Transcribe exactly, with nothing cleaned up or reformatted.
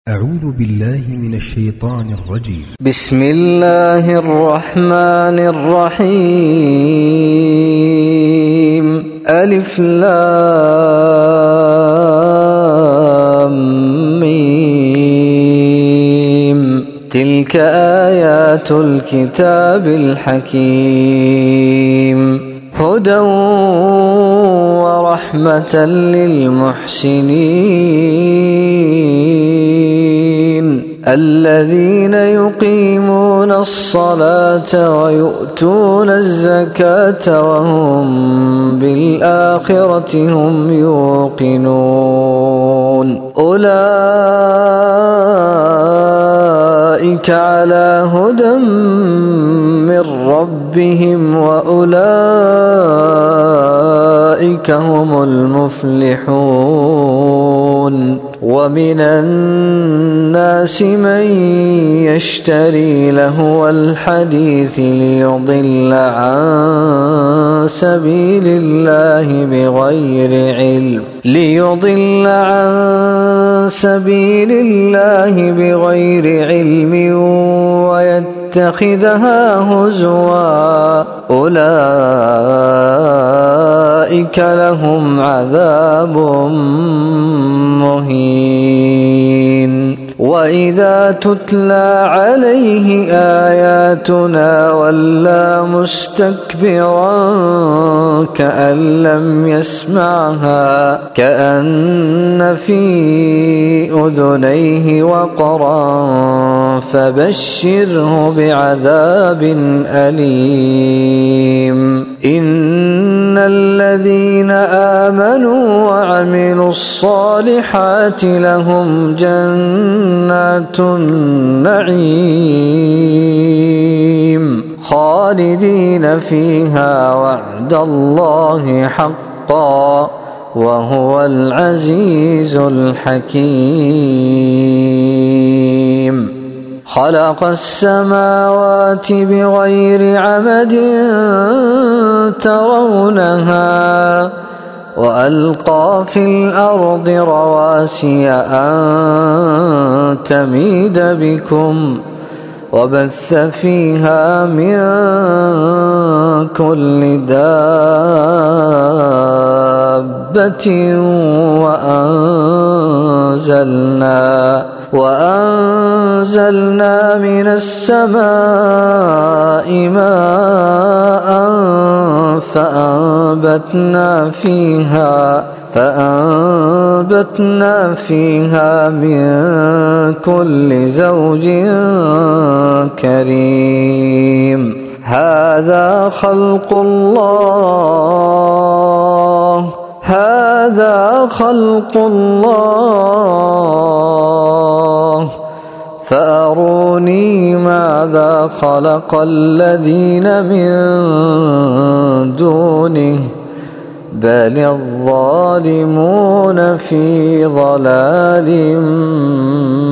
أعوذ بالله من الشيطان الرجيم. بسم الله الرحمن الرحيم. ألف لام ميم. تلك آيات الكتاب الحكيم، هدى ورحمة للمحسنين الذين يقيمون الصلاة ويؤتون الزكاة وهم بالآخرة هم يوقنون. أولئك على هدى من ربهم وأولئك هم المفلحون. ومن الناس من يشتري لهو الحديث ليضل عن سبيل الله بغير علم ليضل عن سبيل الله بغير علم ويتخذها هزوا. أولئك لهم عذاب مهين. وإذا تتلى عليه آياتنا ولى مستكبرا كأن لم يسمعها كأن في أذنيه وقرا فبشره بعذاب أليم. إن الذين آمنوا وعملوا الصالحات لهم جنات النعيم خالدين فيها وعد الله حقا وهو العزيز الحكيم. خلق السماوات بغير عمد ترونها وألقى في الأرض رواسي أن تميد بكم وبث فيها من كل دابة وأنزلنا وأنزلنا من السماء ماء فأنبتنا فيها فأنبتنا فيها من كل زوج كريم. هذا خلق الله هذا خلق الله فأروني ماذا خلق الذين من دونه بل الظالمون في ضلال